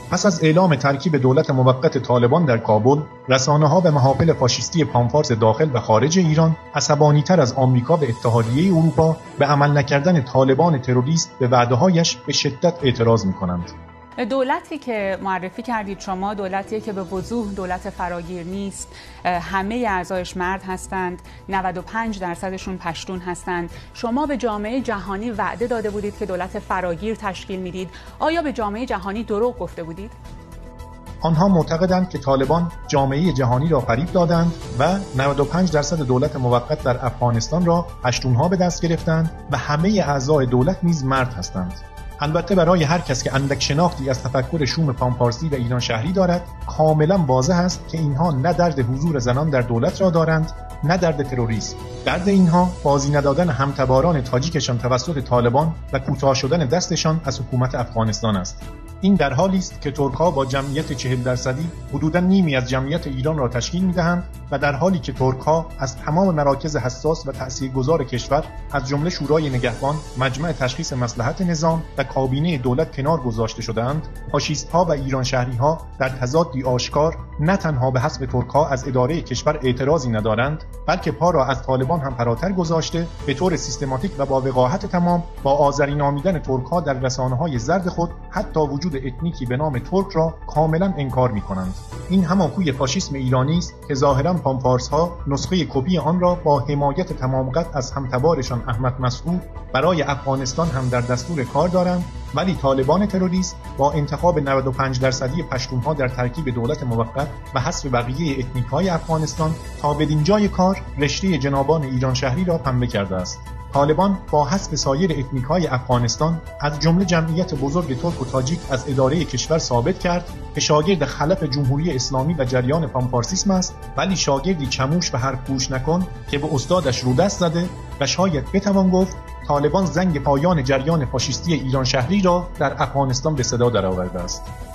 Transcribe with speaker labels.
Speaker 1: پس از اعلام ترکیب دولت موقت طالبان در کابل، رسانه‌ها و محافل فاشیستی پانفارس داخل و خارج ایران عصبانی‌تر از آمریکا و اتحادیه اروپا به عمل نکردن طالبان تروریست به وعده‌هایش به شدت اعتراض می‌کنند.
Speaker 2: دولتی که معرفی کردید شما دولتیه که به وضوح دولت فراگیر نیست، همه اعضایش مرد هستند، 95% پشتون هستند. شما به جامعه جهانی وعده داده بودید که دولت فراگیر تشکیل میدید. آیا به جامعه جهانی دروغ گفته بودید؟
Speaker 1: آنها معتقدند که طالبان جامعه جهانی را فریب دادند و 95% دولت موقت در افغانستان را پشتونها به دست گرفتند و همه اعضای دولت نیز مرد هستند. البته برای هر کس که اندک شناختی از تفکر شوم پانفارسی و ایران شهری دارد، کاملا واضح است که اینها نه درد حضور زنان در دولت را دارند، نه درد تروریسم. درد اینها بازی ندادن همتباران تاجیکشان توسط طالبان و کوتاه شدن دستشان از حکومت افغانستان است. این در حالی است که ترک‌ها با جمعیت 40% حدوداً نیمی از جمعیت ایران را تشکیل می‌دهند و در حالی که ترک‌ها از تمام مراکز حساس و تأثیرگذار کشور از جمله شورای نگهبان، مجمع تشخیص مصلحت نظام و کابینه دولت کنار گذاشته شده‌اند، فاشیست‌ها و ایران شهری‌ها در تضادی آشکار نه تنها به حذف ترک‌ها از اداره کشور اعتراضی ندارند، بلکه پا را از طالبان هم فراتر گذاشته به طور سیستماتیک و با وقاحت تمام با آذری نامیدن ترک‌ها در رسانه‌های زرد خود حتی وجود اتنیکی به نام ترک را کاملا انکار می‌کنند. این همانکوی فاشیسم ایرانی است که ظاهراً پانفارس‌ها نسخه کپی آن را با حمایت تمام قد از همتبارشان احمد مسعود برای افغانستان هم در دستور کار دارند، ولی طالبان تروریست با انتخاب 95% پشتونها در ترکیب دولت موقت و حذف بقیه اتنیک‌های افغانستان تا بدین جای کار رشته جنابان ایران شهری را پنبه کرده است. طالبان با حذف سایر اتنیک‌های افغانستان از جمله جمعیت بزرگ ترک و تاجیک از اداره کشور ثابت کرد که شاگرد خلف جمهوری اسلامی و جریان پانفارسیسم است، ولی شاگردی چموش و حرف گوش نکن که به استادش رو دست زده و شاید بتوان گفت طالبان زنگ پایان جریان فاشیستی ایران شهری را در افغانستان به صدا درآورده است.